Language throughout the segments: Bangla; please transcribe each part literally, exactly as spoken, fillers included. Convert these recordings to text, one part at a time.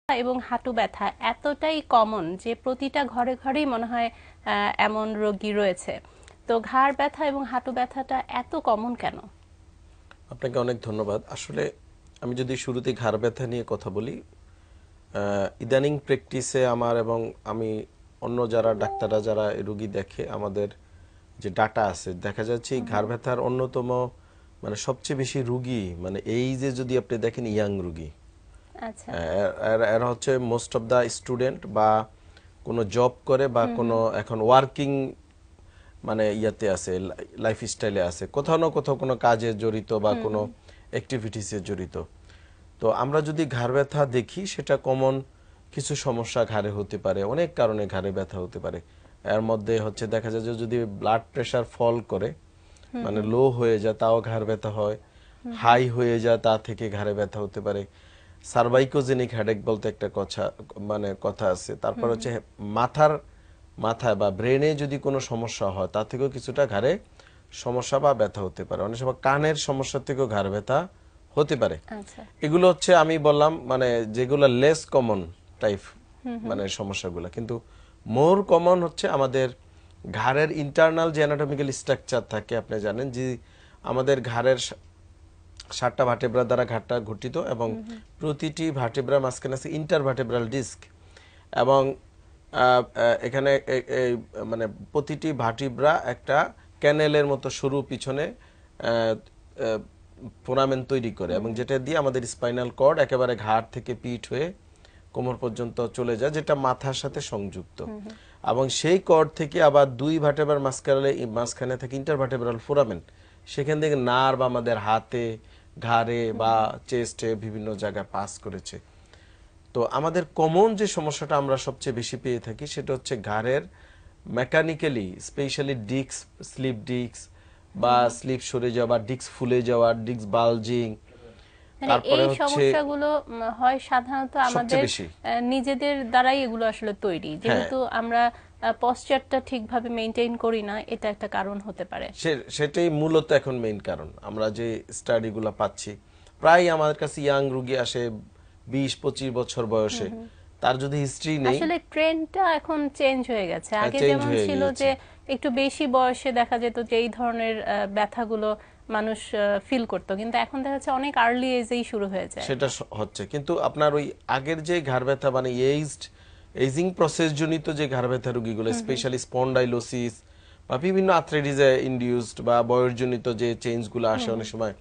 এবং হাঁটু ব্যথা এতটাই কমন যে প্রতিটা ঘরে ঘরেই মনে হয় আহ, এমন রোগী রয়েছে। তো ঘাড় ব্যথা এবং হাঁটু ব্যথাটা এত কমন কেন? আপনাকে অনেক ধন্যবাদ। আসলে আমি যদি শুরুতে ঘাড় ব্যথা নিয়ে কথা বলি, আহ, ইদানিং প্র্যাকটিসে আমার এবং আমি অন্য যারা ডাক্তাররা যারা এই রোগী দেখে আমাদের যে ডাটা আছে দেখা যাচ্ছে এই ঘাড় ব্যথার অন্যতম মানে সবচেয়ে বেশি রুগী মানে এই যে যদি আপনি দেখেন ইয়াং রুগী, আচ্ছা। এরা হচ্ছে মোস্ট অফ দা স্টুডেন্ট বা কোনো জব করে বা কোনো এখন ওয়ার্কিং মানে ইয়াতে আছে, লাইফ স্টাইলে আছে, কোথাও না কোথাও কোনো কাজে জড়িত বা কোনো অ্যাক্টিভিটিসে জড়িত। তো আমরা যদি ঘাড় ব্যথা দেখি সেটা কমন কিছু সমস্যা ঘাড়ে হতে পারে, অনেক কারণে ঘাড়ে ব্যথা হতে পারে। এর মধ্যে হচ্ছে দেখা যায় যে যদি ব্লাড প্রেশার ফল করে মানে লো হয়ে যায় তাও ঘাড় ব্যথা হয়, হাই হয়ে যায় তা থেকে ঘাড়ে ব্যথা হতে পারে, সার্ভাইকোজেনিক হেডেক বলতে একটা কথা মানে কথা আছে। তারপর হচ্ছে মাথার মাথায় বা ব্রেনে যদি কোনো সমস্যা হয় তা থেকেও কিছুটা ঘাড়ে সমস্যা বা ব্যথা হতে পারে। অনেক সময় কানের সমস্যা থেকেও ঘাড় ব্যথা হতে পারে। আচ্ছা। এগুলো হচ্ছে আমি বললাম মানে যেগুলো লেস কমন টাইপ মানে সমস্যাগুলো, কিন্তু মোর কমন হচ্ছে আমাদের ঘাড়ের ইন্টারনাল যে অ্যানাটমিক্যাল স্ট্রাকচার থাকে। আপনি জানেন যে আমাদের ঘাড়ের সাতটা ভার্টেব্রা দ্বারা ঘাড়টা গঠিত এবং প্রতিটি ভার্টেব্রার মাঝখানে আছে ইন্টারভার্টেব্রাল ডিস্ক এবং এখানে মানে প্রতিটি ভার্টিব্রা একটা ক্যানেলের মতো সরু পিছনে ফোরামেন তৈরি করে এবং যেটা দিয়ে আমাদের স্পাইনাল কর্ড একেবারে ঘাড় থেকে পিঠ হয়ে কোমর পর্যন্ত চলে যায়, যেটা মাথার সাথে সংযুক্ত। এবং সেই কর্ড থেকে আবার দুই ভার্টেব্রার মাঝখানে মাঝখানে থাকে ইন্টারভার্টেব্রাল ফোরামেন, সেখান থেকে নার্ভ আমাদের হাতে ঘাড়ে বা চেস্টে বিভিন্ন জায়গায় পাস করেছে। তো আমাদের কমন যে সমস্যাটা আমরা সবচেয়ে বেশি পেয়ে থাকি সেটা হচ্ছে ঘাড়ের mechanically specially disc slip disc বা স্লিপ সরে যাওয়া, ডিস্ক ফুলে যাওয়া, ডিস্ক বালজিং। মানে তারপরে এই হচ্ছে সমস্যাগুলো উম, হয় সাধারণত সবচেয়ে আমাদের বেশি আহ, নিজেদের দ্বারাই এগুলো আসলে তৈরি, হ্যাঁ যেহেতু আমরা পশ্চারটা ঠিকভাবে মেনটেন করি না, এটা একটা কারণ হতে পারে। সে- সেটাই মূলত এখন মেইন কারণ। আমরা যে স্টাডিগুলো পাচ্ছি প্রায় আমাদের কাছে ইয়াং রুগী আসে বিশ পঁচিশ বছর বয়সে, তার যদি হিস্ট্রি নেই আসলে ট্রেন্ডটা এখন চেঞ্জ হয়ে গেছে। আগে চেঞ্জ যেমন হয়ে ছিল গিয়েছে। যে একটু বেশি বয়সে দেখা যেত যে এই ধরনের আহ, ব্যথাগুলো মানুষ ফিল করতো, কিন্তু এখন দেখা যাচ্ছে অনেক আর্লি এজেই শুরু হয়ে যায়। সেটা স- হচ্ছে, কিন্তু আপনার ওই আগের যে ঘাড় ব্যথা মানে এইজড এজিং প্রসেস জনিত যে ঘাড় ব্যথা রোগীগুলো স্পেশালি স্পন্ডাইলোসিস বা বিভিন্ন আর্থ্রাইটিসে ইনডিউসড বা বয়সজনিত যে চেঞ্জগুলো আসে অনেক সময়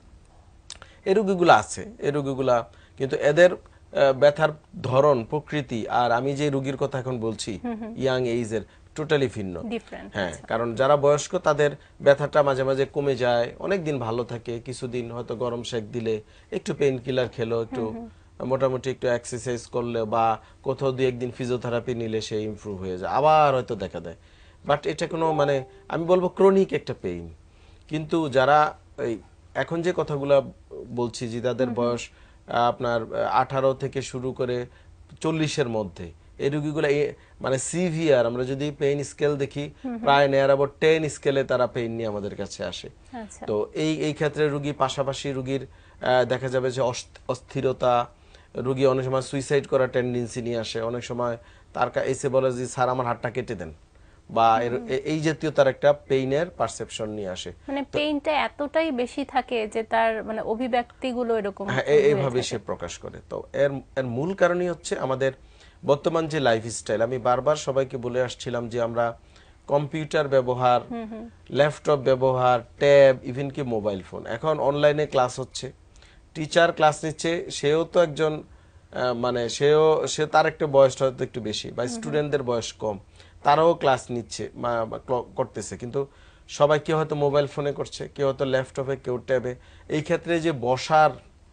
এই রোগীগুলো আছে, এই রোগীগুলা কিন্তু এদের আহ, ব্যথার ধরন প্রকৃতি আর আমি যে রোগীর কথা এখন বলছি ইয়াং এইজের টোটালি ভিন্ন। ডিফারেন্ট। হ্যাঁ, আচ্ছা। কারণ যারা বয়স্ক তাদের ব্যথাটা মাঝে মাঝে কমে যায়, অনেক দিন ভালো থাকে, কিছুদিন হয়তো গরম সেক দিলে একটু পেইন কিলার খেলো, একটু মোটামুটি একটু এক্সারসাইজ করলে বা কোথাও দুই একদিন ফিজিওথেরাপি নিলে সে ইমপ্রুভ হয়ে যায়, আবার হয়তো দেখা দেয়। বাট এটা কোনো মানে আমি বলবো ক্রনিক একটা পেইন। কিন্তু যারা এই এখন যে কথাগুলো বলছি যে তাদের বয়স আহ, আপনার আঠারো থেকে শুরু করে চল্লিশের মধ্যে এই রোগীগুলো মানে সিভিয়ার, আমরা যদি পেইন স্কেল দেখি প্রায় নেয়ার আবার টেন স্কেলে তারা পেইন নিয়ে আমাদের কাছে আসে। আচ্ছা। তো এই এই ক্ষেত্রে রোগী পাশাপাশি রোগীর আহ, দেখা যাবে যে অস্থ- অস্থিরতা, রোগী অনেক সময় সুইসাইড করার টেন্ডেন্সি নিয়ে আসে, অনেক সময় তার কা- এসে বলে যে স্যার আমার হাতটা কেটে দেন বা এর- এ- এই জাতীয় তার একটা পেইনের পারসেপশন নিয়ে আসে। মানে তো পেইনটা এতটাই বেশি থাকে যে তার মানে অভিব্যক্তিগুলো এরকম হ্যাঁ এ- হয়ে এইভাবে থাকে। সে প্রকাশ করে। তো এর এর মূল কারণই হচ্ছে আমাদের বর্তমান যে লাইফস্টাইল। আমি বারবার সবাইকে বলে আসছিলাম যে আমরা কম্পিউটার ব্যবহার, ল্যাপটপ ব্যবহার, ট্যাব, ইভেন কি মোবাইল ফোন, এখন অনলাইনে ক্লাস হচ্ছে, টিচার ক্লাস নিচ্ছে, সেও তো একজন আহ, মানে সেও সে তার একটা বয়সটা হয়তো একটু বেশি বা স্টুডেন্টদের বয়স কম, তারাও ক্লাস নিচ্ছে বা- বা ক্ল- করতেছে, কিন্তু সবাই কেউ হয়তো মোবাইল ফোনে করছে, কেউ হয়তো ল্যাপটপে, কেউ ট্যাবে। এই ক্ষেত্রে যে বসার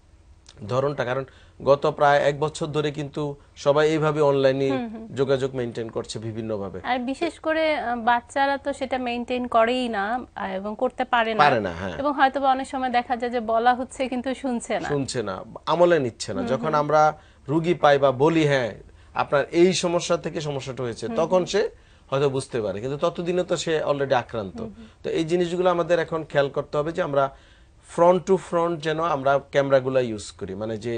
ধরনটা, কারণ গত প্রায় এক বছর ধরে কিন্তু সবাই এইভাবে অনলাইনে যোগাযোগ মেনটেন করছে বিভিন্নভাবে। আর বিশেষ করে আহ, বাচ্চারা তো সেটা মেনটেন করেই না আহ, এবং করতে পারে না। পারে না, হ্যাঁ, এবং হয়তোবা অনেক সময় দেখা যায় যে বলা হচ্ছে কিন্তু শুনছে না। শুনছে না, আমলে নিচ্ছে না। যখন আমরা রুগী পাই বা বলি হ্যাঁ আপনার এই সমস্যা থেকে সমস্যাটা হয়েছে, তখন সে হয়তো বুঝতে পারে, কিন্তু ততদিনে তো সে অলরেডি আক্রান্ত। তো এই জিনিসগুলো আমাদের এখন খেয়াল করতে হবে যে আমরা ফ্রন্ট টু ফ্রন্ট যেন আমরা ক্যামেরাগুলো ইউজ করি, মানে যে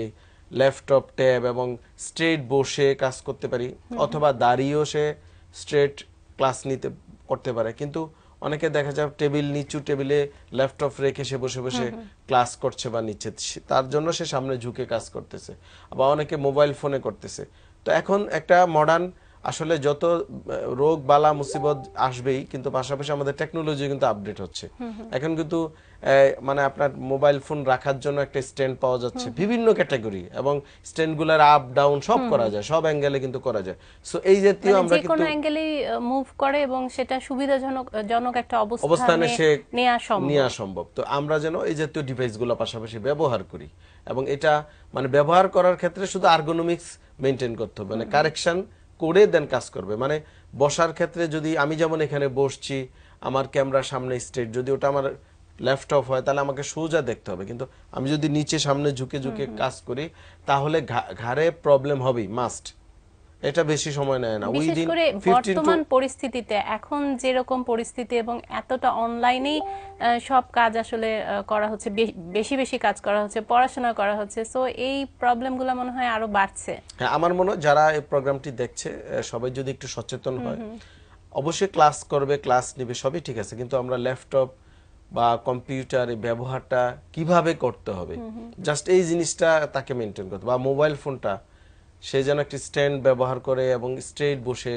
ল্যাপটপ ট্যাব এবং স্ট্রেট বসে কাজ করতে পারি, অথবা দাঁড়িয়েও সে স্ট্রেট ক্লাস নিতে করতে পারে। কিন্তু অনেকে দেখা যায় টেবিল নিচু টেবিলে ল্যাপটপ রেখে সে বসে বসে ক্লাস করছে বা নিচ্ছে, তার জন্য সে সামনে ঝুঁকে কাজ করতেছে, আবার অনেকে মোবাইল ফোনে করতেছে। তো এখন একটা মডার্ন আসলে যত রোগ বালা মুসিবত আসবেই, কিন্তু পাশাপাশি আমাদের টেকনোলজি কিন্তু আপডেট হচ্ছে। এখন কিন্তু মানে আপনার মোবাইল ফোন রাখার জন্য একটা স্ট্যান্ড পাওয়া যাচ্ছে বিভিন্ন ক্যাটাগরি, এবং স্ট্যান্ডগুলোর আপ ডাউন সব করা যায়, সব অ্যাঙ্গেলে কিন্তু করা যায়। সো এই জাতীয় আমরা যে কোনো অ্যাঙ্গেলেই মুভ করে এবং সেটা সুবিধাজনক জনক একটা অবস্থানে সে নেওয়া সম্ভব নেওয়া সম্ভব। তো আমরা যেন এই জাতীয় ডিভাইসগুলো পাশাপাশি ব্যবহার করি, এবং এটা মানে ব্যবহার করার ক্ষেত্রে শুধু আর্গোনমিক্স মেনটেন করতে হবে, মানে কারেকশন করে দেন কাজ করবে। মানে বসার ক্ষেত্রে যদি আমি যেমন এখানে বসছি, আমার ক্যামেরার সামনে স্ট্রেট, যদি ওটা আমার ল্যাপটপ হয় তাহলে আমাকে সোজা দেখতে হবে, কিন্তু আমি যদি নিচে সামনে ঝুঁকে ঝুঁকে কাজ করি তাহলে ঘাড়ে প্রবলেম হবেই, মাস্ট। এটা বেশি সময় নেয় না। বিশেষ করে বর্তমান পরিস্থিতিতে এখন যেরকম পরিস্থিতি এবং এতটা অনলাইনেই সব কাজ আসলে করা হচ্ছে, বেশি বেশি কাজ করা হচ্ছে, পড়াশোনা করা হচ্ছে, সো এই প্রবলেমগুলো মনে হয় আরো বাড়ছে। হ্যাঁ, আমার মনে হয় যারা এই প্রোগ্রামটি দেখছে সবাই যদি একটু সচেতন হয়, অবশ্যই ক্লাস করবে, ক্লাস নেবে, সবই ঠিক আছে, কিন্তু আমরা ল্যাপটপ বা কম্পিউটারের ব্যবহারটা কিভাবে করতে হবে, জাস্ট এই জিনিসটা তাকে মেনটেন করতে, বা মোবাইল ফোনটা সে যেন একটি স্ট্যান্ড ব্যবহার করে এবং স্ট্রেট বসে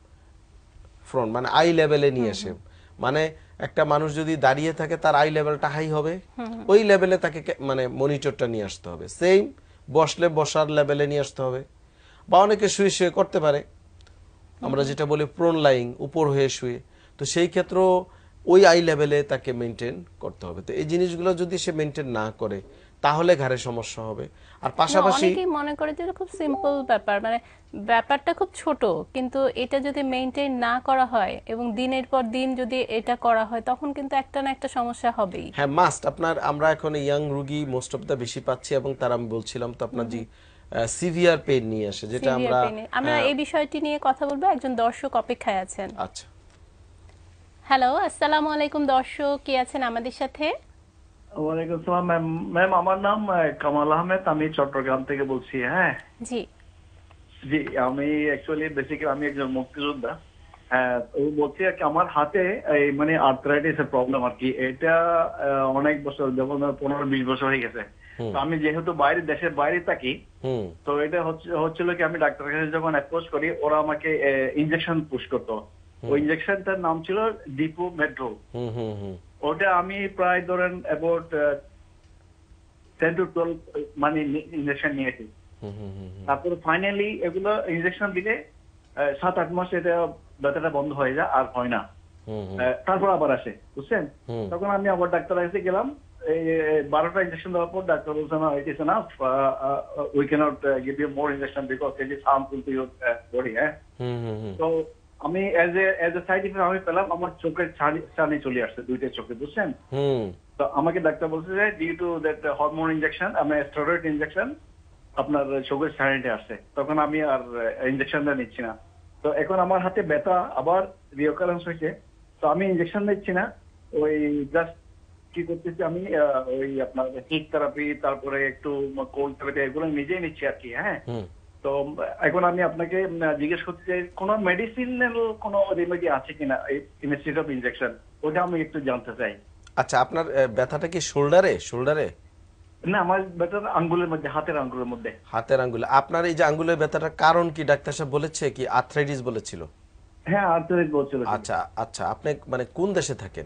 ফ্রন্ট মানে আই লেভেলে নিয়ে আসে। মানে একটা মানুষ যদি দাঁড়িয়ে থাকে তার আই লেভেলটা হাই হবে, ওই লেভেলে তাকে মানে মনিটরটা নিয়ে আসতে হবে। সেম বসলে বসার লেভেলে নিয়ে আসতে হবে, বা অনেকে শুয়ে শুয়ে করতে পারে, আমরা যেটা বলি প্রোন লাইং, উপর হয়ে শুয়ে, তো সেই ক্ষেত্রেও ওই আই লেভেলে তাকে মেনটেন করতে হবে। তো এই জিনিসগুলো যদি সে মেনটেন না করে তাহলে ঘাড়ে সমস্যা হবে। আর পাশাপাশি অনেকেই মনে করে যে খুব সিম্পল ব্যাপার, মানে ব্যাপারটা খুব ছোট, কিন্তু এটা যদি মেইনটেইন না করা হয় এবং দিনের পর দিন যদি এটা করা হয় তখন কিন্তু একটা না একটা সমস্যা হবেই। হ্যাঁ, মাস্ট। আপনার আমরা এখন ইয়াং রোগী মোস্ট অফ দা বেশি পাচ্ছি, এবং তার আমি বলছিলাম তো আপনার যে সিভিয়ার পেইন নিয়ে আসে, যেটা আমরা আমরা এই বিষয়টি নিয়ে কথা বলবো, একজন দর্শক অপেক্ষায় আছেন। আচ্ছা, হ্যালো, আসসালামু আলাইকুম দর্শক, কে আছেন আমাদের সাথে? ওয়ালাইকুম আসসালাম ম্যাম। ম্যাম আমার নাম কামাল আহমেদ, আমি চট্টগ্রাম থেকে বলছি। হ্যাঁ জি জি, আমি অ্যাকচুয়ালি বেসিক্যালি আমি একজন মুক্তিযোদ্ধা। হ্যাঁ, ও বলছি আর কি, আমার হাতে এই মানে আর্থ্রাইটিস এর প্রবলেম আর কি, এটা অনেক বছর, যখন পনেরো বিশ বছর হয়ে গেছে। তো আমি যেহেতু বাইরে, দেশের বাইরে থাকি, তো এটা হচ্ছে হচ্ছিল কি, আমি ডাক্তারের কাছে যখন অ্যাপ্রোচ করি, ওরা আমাকে ইনজেকশন পুশ করতো। ওই ইনজেকশনটার নাম ছিল ডিপো মেট্রো। ওটা আমি প্রায় ধরেন অ্যাবাউট টেন টু টুয়েলভ মানে ইনজেকশন নিয়েছি। তারপরে ফাইনালি এগুলো ইনজেকশন দিলে সাত আট মাস এটা ব্যথাটা বন্ধ হয়ে যায়, আর হয় না। তারপর আবার আসে, বুঝছেন? তখন আমি আবার ডাক্তারের কাছে গেলাম, বারোটা ইনজেকশন দেওয়ার পর ডাক্তার বলছে না, it is enough, we can't give you more injection because it is harmful to your body. হ্যাঁ, তো আমি as a as a side effect আমি পেলাম, আমার চোখের ছানি চলে আসছে, দুইটা চোখে, বুঝছেন? তো আমাকে ডাক্তার বলছে যে due to that hormone injection, আমি স্টেরয়েড ইনজেকশন, আপনার চোখের ছানিটা আসছে। তখন আমি আর ইনজেকশনটা নিচ্ছি না। তো এখন আমার হাতে ব্যথা আবার রিওকারেন্স হয়েছে, তো আমি ইনজেকশন নিচ্ছি না, ওই জাস্ট কি করতেছি আমি, ওই আপনার হিট থেরাপি, তারপরে একটু কোল্ড থেরাপি, এগুলো নিজেই নিচ্ছি আর কি। হ্যাঁ, তো এখন আমি আপনাকে জিজ্ঞেস করতে চাই, কোনো মেডিসিনাল কোনো রেমেডি আছে কিনা ইনস্টিটিউট অফ ইনজেকশন, ওটা আমি একটু জানতে চাই। আচ্ছা, আপনার ব্যথাটা কি শোল্ডারে? শোল্ডারে না, আমার ব্যথাটা আঙ্গুলের মধ্যে, হাতের আঙ্গুলের মধ্যে। হাতের আঙ্গুলে? আপনার এই যে আঙ্গুলের ব্যথাটার কারণ কি ডাক্তার সাহেব বলেছে কি? আর্থ্রাইটিস বলেছিল? হ্যাঁ, আর্থ্রাইটিস বলছিল। আচ্ছা আচ্ছা, আপনি মানে কোন দেশে থাকেন?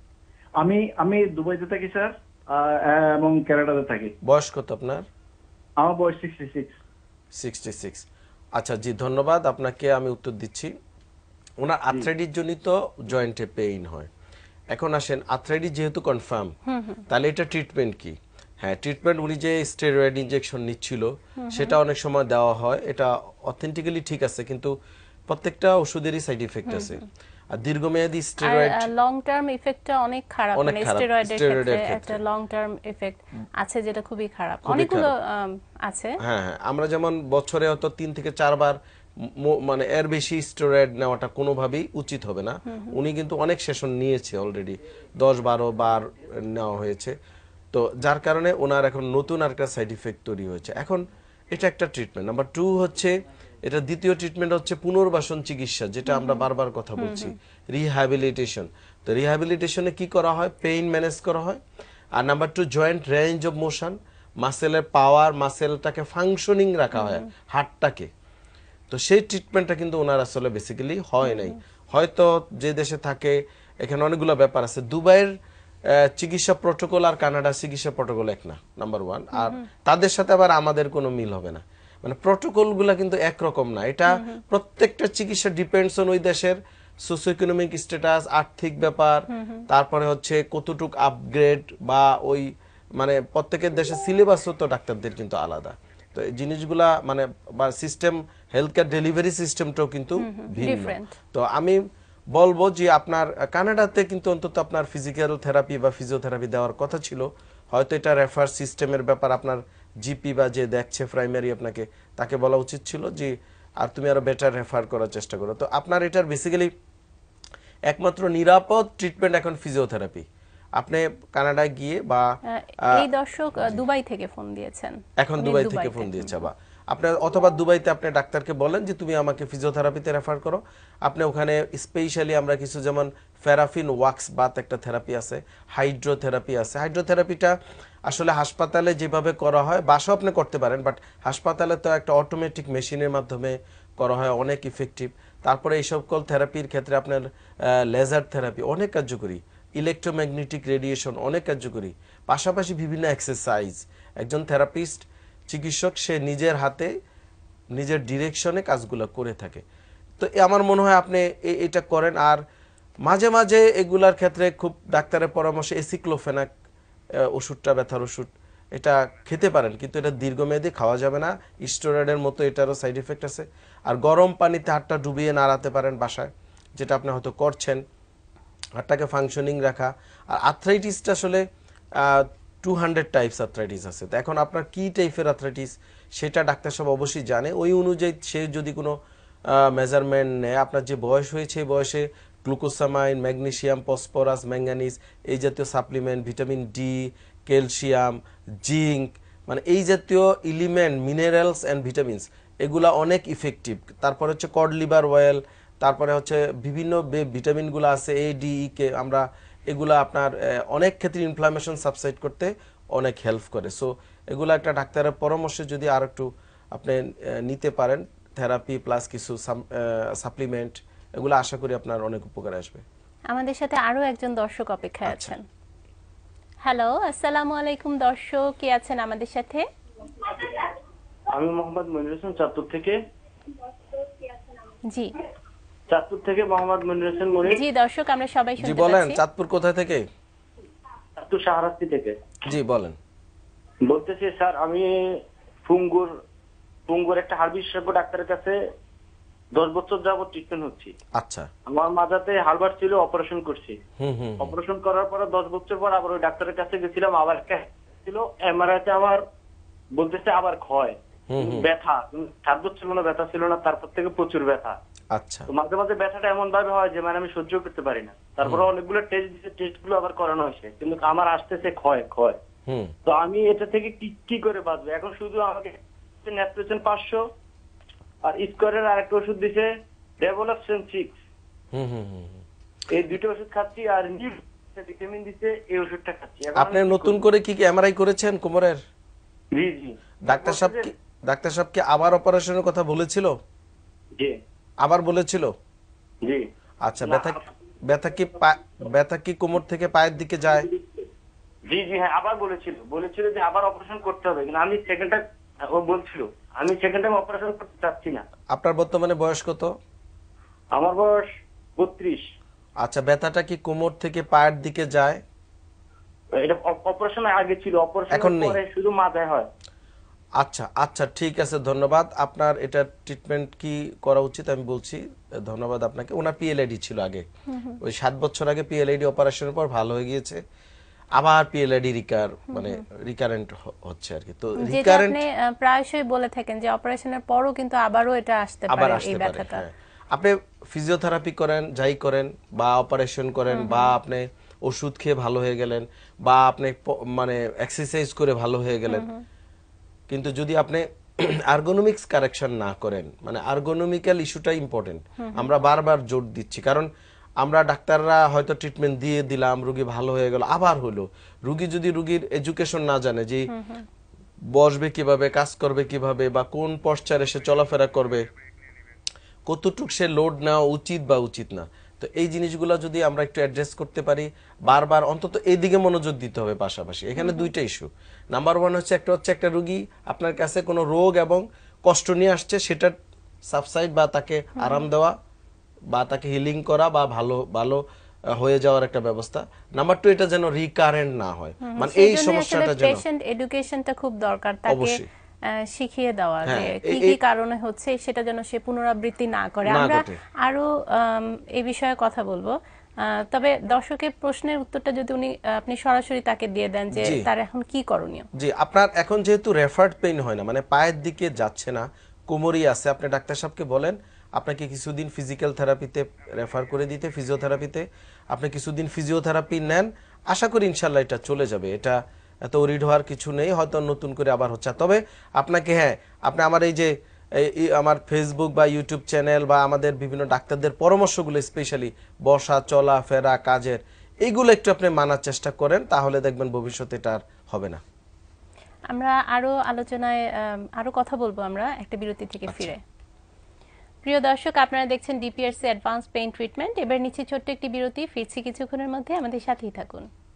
আমি আমি দুবাইতে থাকি স্যার, এবং কানাডাতে থাকি। বয়স কত আপনার? আমার বয়স সিক্সটি সিক্স। Sixty six. আচ্ছা জি, ধন্যবাদ আপনাকে, আমি উত্তর দিচ্ছি। ওনার আর্থ্রাইটিস জনিত জয়েন্টে পেইন হয়। এখন আসেন, আর্থ্রাইটিস যেহেতু কনফার্ম, তাহলে এটা ট্রিটমেন্ট কি? হ্যাঁ, ট্রিটমেন্ট উনি যে স্টেরয়েড ইনজেকশন নিচ্ছিল সেটা অনেক সময় দেওয়া হয়, এটা অথেন্টিক্যালি ঠিক আছে, কিন্তু প্রত্যেকটা ওষুধেরই সাইড ইফেক্ট আছে। আর দীর্ঘমেয়াদী স্টেরয়েড লং টার্ম ইফেক্টটা অনেক খারাপ, মানে স্টেরয়েডের ক্ষেত্রে একটা লং টার্ম ইফেক্ট আছে যেটা খুবই খারাপ, অনেকগুলো আছে। হ্যাঁ হ্যাঁ, আমরা যেমন বছরে হয়তো তিন থেকে চারবার, মানে এর বেশি স্টেরয়েড নেওয়াটা কোনোভাবেই উচিত হবে না। উনি কিন্তু অনেক সেশন নিয়েছে অলরেডি, দশ বারো বার নেওয়া হয়েছে, তো যার কারণে ওনার এখন নতুন আরেকটা সাইড ইফেক্ট তৈরি হয়েছে। এখন এটা একটা ট্রিটমেন্ট। নাম্বার টু হচ্ছে এটা দ্বিতীয় ট্রিটমেন্ট হচ্ছে পুনর্বাসন চিকিৎসা, যেটা আমরা বারবার কথা বলছি, রিহ্যাবিলিটেশন। তো রিহ্যাবিলিটেশনে কি করা হয়, পেইন ম্যানেজ করা হয়। আর number two joint range of motion, মাসেলের পাওয়ার, মাসেলটাকে ফাংশনিং রাখা হয়, হার্টটাকে। তো সেই ট্রিটমেন্টটা কিন্তু ওনার আসলে বেসিক্যালি হয় নাই। হয়তো যে দেশে থাকে এখানে অনেকগুলো ব্যাপার আছে। দুবাইয়ের আহ, চিকিৎসা প্রটোকল আর কানাডার চিকিৎসা প্রটোকল এক না, নাম্বার ওয়ান। আর তাদের সাথে আবার আমাদের কোনো মিল হবে না, মানে প্রটোকল গুলা কিন্তু একরকম না। এটা প্রত্যেকটা চিকিৎসা ডিপেন্ডস অন ওই দেশের সোশিও ইকোনমিক স্ট্যাটাস, আর্থিক ব্যাপার, তারপরে হচ্ছে কতটুক আপগ্রেড বা ওই মানে প্রত্যেকের দেশের সিলেবাসও তো ডাক্তারদের কিন্তু আলাদা। তো এই জিনিসগুলা মানে বা সিস্টেম, হেলথ কেয়ার ডেলিভারি সিস্টেমটাও কিন্তু ভিন্ন। different। তো আমি বলবো যে আপনার কানাডাতে কিন্তু অন্তত আপনার ফিজিক্যাল থেরাপি বা ফিজিওথেরাপি দেওয়ার কথা ছিল। হয়তো এটা রেফার সিস্টেমের ব্যাপার, আপনার জিপি বা যে দেখছে প্রাইমারি আপনাকে, তাকে বলা উচিত ছিল যে আর তুমি আরো বেটার রেফার করার চেষ্টা করো। তো আপনার এটার বেসিক্যালি একমাত্র নিরাপদ ট্রিটমেন্ট এখন ফিজিওথেরাপি। আপনি কানাডায় গিয়ে বা আহ, এই দর্শক আহ, দুবাই থেকে ফোন দিয়েছেন, এখন উনি দুবাই থেকে দুবাইতে। ফোন দিয়েছে বা আপনার অথবা দুবাইতে আপনি ডাক্তারকে বলেন যে তুমি আমাকে ফিজিওথেরাপিতে রেফার করো। আপনি ওখানে স্পেশালি আমরা কিছু যেমন ফেরাফিন ওয়াক্স বাত একটা থেরাপি আছে, হাইড্রোথেরাপি আছে। হাইড্রোথেরাপিটা আসলে হাসপাতালে যেভাবে করা হয় বাসাও আপনি করতে পারেন, বাট হাসপাতালে তো একটা অটোমেটিক মেশিনের মাধ্যমে করা হয়, অনেক ইফেক্টিভ। তারপরে এই সকল থেরাপির ক্ষেত্রে আপনার লেজার থেরাপি অনেক কার্যকরী, ইলেকট্রোম্যাগনেটিক রেডিয়েশন অনেক কার্যকরী, পাশাপাশি বিভিন্ন এক্সারসাইজ। একজন থেরাপিস্ট চিকিৎসক সে নিজের হাতে নিজের ডিরেকশনে কাজগুলো করে থাকে। তো এ আমার মনে হয় আপনি এ- এটা করেন। আর মাঝে মাঝে এগুলার ক্ষেত্রে খুব ডাক্তারের পরামর্শে এসিক্লোফেনাক ওষুধটা, ব্যথার ওষুধ, এটা খেতে পারেন, কিন্তু এটা দীর্ঘমেয়াদী খাওয়া যাবে না। স্টেরয়েডের মতো এটারও সাইড এফেক্ট আছে। আর গরম পানিতে হাতটা ডুবিয়ে নাড়াতে পারেন বাসায়, যেটা আপনি হয়তো করছেন, হাতটাকে ফাংশনিং রাখা। আর আর্থ্রাইটিসটা আসলে টু হান্ড্রেড টাইপস আর্থ্রাইটিস আছে। তো এখন আপনার কি টাইপের আর্থ্রাইটিস সেটা ডাক্তার সাহেব অবশ্যই জানে। ওই অনুযায়ী সে যদি কোনো মেজারমেন্ট নেয়, আপনার যে বয়স হয়েছে এই বয়সে গ্লুকোসামাইন, ম্যাগনেসিয়াম, ফসফরাস, ম্যাঙ্গানিজ এই জাতীয় supplement, vitamin D, calcium, zinc, মানে এই জাতীয় এলিমেন্ট, মিনারেলস অ্যান্ড ভিটামিনস এগুলা অনেক ইফেক্টিভ। তারপরে হচ্ছে কড লিভার অয়েল, তারপরে হচ্ছে বিভিন্ন ভিটামিনগুলো আছে এ ডি ই কে, আমরা এগুলা আপনার আহ, অনেক ক্ষেত্রে ইনফ্লামেশন সাবসাইড করতে অনেক হেল্প করে। সো এগুলো একটা ডাক্তারের পরামর্শে যদি আর একটু আপনি আহ, নিতে পারেন, থেরাপি প্লাস কিছু সাপ্লিমেন্ট, এগুলো আশা করি আপনার অনেক উপকারে আসবে। আমাদের সাথে আরো একজন দর্শক অপেক্ষায় আচ্ছা। আছেন। হ্যালো, আসসালামু আলাইকুম দর্শক, কে আছেন আমাদের সাথে? আমি মোহাম্মদ মনির হোসেন, চাঁদপুর থেকে। জি চাঁদপুর থেকে মোহাম্মদ মনির হোসেন মনির। জি দর্শক, আমরা সবাই জি শুনতে বলেন, পাচ্ছি। চাঁদপুর কোথায় থেকে? চাঁদপুর শাহরাস্তি থেকে জি বলেন। বলতেছি স্যার, আমি ফুঙ্গুর ফুঙ্গুর একটা হাড় বিশেষজ্ঞ ডাক্তারের কাছে দশ বছর যাবত ট্রিটমেন্ট হচ্ছি। আচ্ছা। আমার মাজাতে হাড়বার ছিল, অপারেশন করছি। হুম হুম অপারেশন করার পরে দশ বছর পর আবার ওই ডাক্তারের কাছে গেছিলাম, আবার একটা ছিল এমআরআইতে, আবার বলতেছে আবার ক্ষয়, হুম হুম ব্যথা। সাত বছর কোনো ব্যথা ছিল না, তারপর থেকে প্রচুর ব্যথা। আচ্ছা। তো মাঝে মাঝে ব্যথাটা এমন ভাবে হয় যে মানে আমি সহ্য করতে পারি না। তারপরে অনেকগুলো টেস্ট দিচ্ছে, টেস্ট গুলো আবার করানো হয়েছে, কিন্তু আমার আসতেছে ক্ষয় ক্ষয়। হুম তো আমি এটা থেকে কি কি করে বাঁচবো? এখন শুধু আমাকে নেপ্রোজেন পাঁচশো আর স্কোয়ারের আরেকটা ওষুধ দিছে ডেভেলপশন সিক্স, হুম হুম হুম। এই দুটো ওষুধ খাচ্ছি। আর নিউ ভিটামিন দিছে, এই ওষুধটা খাচ্ছি। এখন আপনি আমি কি নতুন করবো? করে কি কি এমআরআই করেছেন কোমরের? জি জি ডাক্তার সাহেব কি ডাক্তার সাহেব কি আবার অপারেশনের কথা বলেছিল? জি আবার বলেছিল? জি আচ্ছা। না, ব্যথা ব্যথা কি পা- ব্যথা কি কোমর থেকে পায়ের দিকে যায়? জি জি হ্যাঁ, আবার বলেছিল বলেছিল যে আবার অপারেশন করতে হবে, কিন্তু আমি সেকেন্ড টাইম, ও বলছিল আমি সেকেন্ড টাইম অপারেশন করতে চাচ্ছি না। আপনার বর্তমানে বয়স কত? আমার বয়স বত্রিশ। আচ্ছা, ব্যথাটা কি কোমর থেকে পায়ের দিকে যায়? এটা অপারেশনের আগে ছিল, এখন অপারেশনের নেই? পরে শুধু মাথায় হয়। আচ্ছা আচ্ছা, ঠিক আছে, ধন্যবাদ। আপনার এটা ট্রিটমেন্ট কি করা উচিত আমি বলছি। ধন্যবাদ আপনাকে। ওনার পিএলআইডি ছিল আগে, ওই সাত বছর আগে পিএলআইডি অপারেশনের পর ভালো হয়ে গিয়েছে, আবার পিএলআইডি রিকার মানে রিকারেন্ট হচ্ছে আর কি। তো যেটা রিকারেন্ট আপনি আহ, প্রায়শই বলে থাকেন যে অপারেশনের পরও কিন্তু আবারও এটা আসতে আবার পারে, এই আসতে পারে। ব্যথাটা। হ্যাঁ, আপনি ফিজিওথেরাপি করেন, যাই করেন, বা অপারেশন করেন, বা আপনি ওষুধ খেয়ে ভালো হয়ে গেলেন, বা আপনি প- মানে এক্সারসাইজ করে ভালো হয়ে গেলেন, কিন্তু যদি আপনি আর্গোনমিক্স কারেকশন না করেন, মানে আর্গোনমিক্যাল ইস্যুটা ইম্পর্টেন্ট, আমরা বারবার জোর দিচ্ছি। কারণ আমরা ডাক্তাররা হয়তো ট্রিটমেন্ট দিয়ে দিলাম, রুগী ভালো হয়ে গেল, আবার হলো। রুগী যদি রুগীর এডুকেশন না জানে যে বসবে কিভাবে, কাজ করবে কিভাবে, বা কোন পশ্চারে সে চলাফেরা করবে, কতটুক সে লোড নেওয়া উচিত বা উচিত না, তো এই জিনিসগুলো যদি আমরা একটু অ্যাড্রেস করতে পারি, বারবার অন্তত এই দিকে মনোযোগ দিতে হবে। পাশাপাশি এখানে দুইটা ইস্যু। নাম্বার ওয়ান হচ্ছে একটা হচ্ছে একটা রুগী আপনার কাছে কোনো রোগ এবং কষ্ট নিয়ে আসছে, সেটা সাবসাইড বা তাকে আরাম দেওয়া বা তাকে হিলিং করা বা ভালো ভালো হয়ে যাওয়ার একটা ব্যবস্থা। নাম্বার টু, এটা যেন রিকারেন্ট না হয়, মানে এই সমস্যাটা যেন পেশেন্ট এডুকেশনটা খুব দরকার, তাকে অবশ্যই শিখিয়ে দেওয়া যে হ্যাঁ, কি এই- কি এই- কারণে হচ্ছে, সেটা যেন সে পুনরাবৃত্তি না করে। না আমরা ঘটে। আরো আম, এই বিষয়ে কথা বলবো। আহ, তবে দর্শকের প্রশ্নের উত্তরটা যদি উনি আহ, আপনি সরাসরি তাকে দিয়ে দেন যে জি। তার এখন কি করণীয়। জি, আপনার এখন যেহেতু রেফার্ড পেইন হয় না, মানে পায়ের দিকে যাচ্ছে না, কোমরই আছে, আপনি ডাক্তার সাহেবকে বলেন আপনাকে কিছুদিন ফিজিক্যাল থেরাপিতে রেফার করে দিতে, ফিজিওথেরাপিতে। আপনি কিছুদিন ফিজিওথেরাপি নেন, আশা করি ইনশাল্লাহ এটা চলে যাবে। এটা এত ওরিড হওয়ার কিছু নেই, হয়তো নতুন করে আবার হচ্ছে। তবে আপনাকে, হ্যাঁ, আপনি আমার এই যে এই- এই আমার ফেসবুক বা ইউটিউব চ্যানেল বা আমাদের বিভিন্ন ডাক্তারদের পরামর্শগুলো, স্পেশালি বসা, চলা ফেরা, কাজের, এইগুলো একটু আপনি মানার চেষ্টা করেন, তাহলে দেখবেন ভবিষ্যতে এটা আর হবে না। আমরা আরো আলোচনায় আম, আরো কথা বলবো আমরা একটা বিরতি থেকে ফিরে। প্রিয় দর্শক, আপনারা দেখছেন ডিপিআরসি অ্যাডভান্স পেইন ট্রিটমেন্ট। এবার নিচ্ছি ছোট্ট একটি বিরতি, ফিরছি কিছুক্ষণের মধ্যে, আমাদের সাথেই থাকুন।